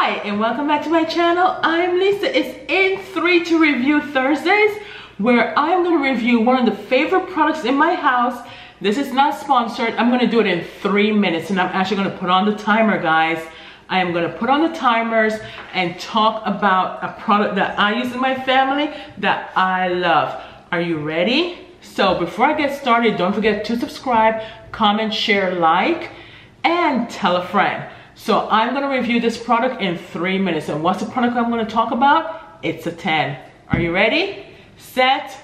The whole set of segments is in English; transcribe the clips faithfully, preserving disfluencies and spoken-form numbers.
Hi, and welcome back to my channel. I'm Lisa. It's in three to review Thursdays, where I'm going to review one of the favorite products in my house. This is not sponsored. I'm going to do it in three minutes, and I'm actually going to put on the timer, guys. I am going to put on the timers and talk about a product that I use in my family that I love. Are you ready? So before I get started, don't forget to subscribe, comment, share, like, and tell a friend. So I'm going to review this product in three minutes. And what's the product I'm going to talk about? It's a ten. Are you ready? Set,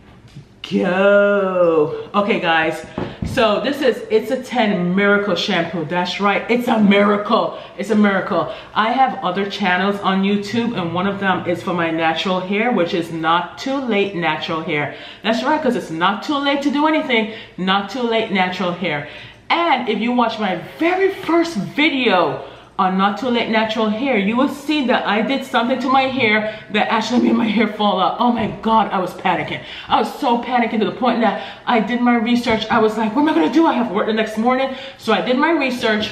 go. Okay, guys. So this is It's a ten Miracle Shampoo. That's right. It's a miracle. It's a miracle. I have other channels on YouTube, and one of them is for my natural hair, which is Not Too Late Natural Hair. That's right, because it's not too late to do anything. Not Too Late Natural Hair. And if you watch my very first video on Not Too Late Natural Hair, you will see that I did something to my hair that actually made my hair fall out. Oh my God, I was panicking. I was so panicking to the point that I did my research. I was like, what am I gonna do? I have work the next morning. So I did my research,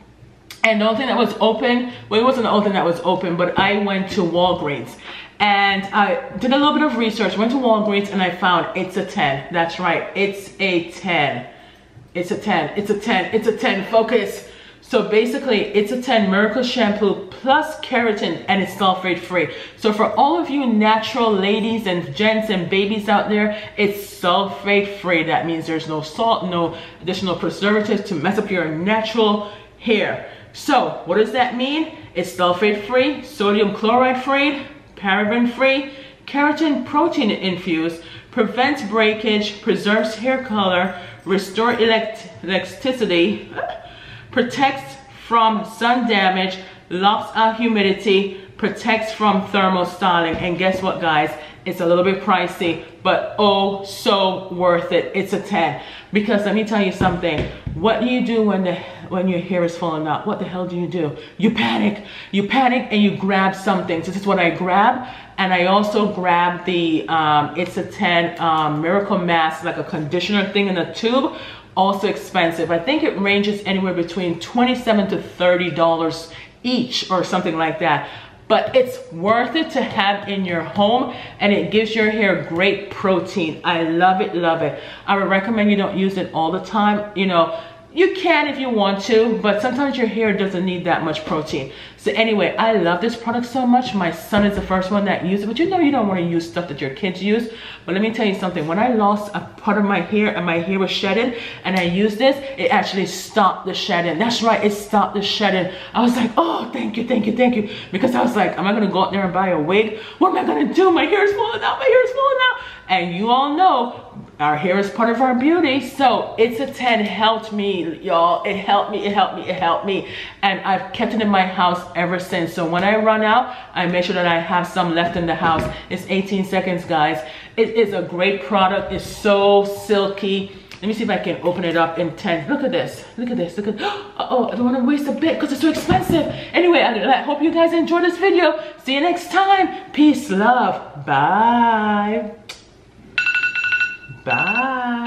and the only thing that was open, well, it wasn't the only thing that was open, but I went to Walgreens. And I did a little bit of research, went to Walgreens, and I found It's a ten. That's right, it's a ten. It's a ten, it's a ten, it's a ten, focus. So basically, It's a ten Miracle Shampoo plus keratin, and it's sulfate free. So for all of you natural ladies and gents and babies out there, it's sulfate free. That means there's no salt, no additional preservatives to mess up your natural hair. So what does that mean? It's sulfate free, sodium chloride free, paraben free, keratin protein infused, prevents breakage, preserves hair color, restore elect elasticity, protects from sun damage, locks out humidity, protects from thermal styling. And guess what, guys? It's a little bit pricey, but oh so worth it. It's a ten. Because let me tell you something. What do you do when the when your hair is falling out? What the hell do you do? You panic. You panic and you grab something. So this is what I grab. And I also grabbed the um, It's a ten um, Miracle Mask, like a conditioner thing in a tube. Also expensive. I think it ranges anywhere between twenty-seven to thirty dollars each or something like that. But it's worth it to have in your home, and it gives your hair great protein. I love it, love it. I would recommend you don't use it all the time. You know, you can if you want to, but sometimes your hair doesn't need that much protein. So anyway, I love this product so much. My son is the first one that used it, but you know you don't want to use stuff that your kids use. But let me tell you something. When I lost a part of my hair and my hair was shedding, and I used this, it actually stopped the shedding. That's right, it stopped the shedding. I was like, oh, thank you, thank you, thank you. Because I was like, am I going to go out there and buy a wig? What am I going to do? My hair is falling out, my hair is falling out. And you all know, our hair is part of our beauty. So It's a ten helped me, y'all. It helped me, it helped me, it helped me. And I've kept it in my house ever since. So when I run out, I make sure that I have some left in the house. It's eighteen seconds, guys. It is a great product. It's so silky. Let me see if I can open it up in ten. Look at this. Look at this. Look at. Uh-oh, I don't want to waste a bit because it's so expensive. Anyway, I, I hope you guys enjoy this video. See you next time. Peace, love. Bye. Bye.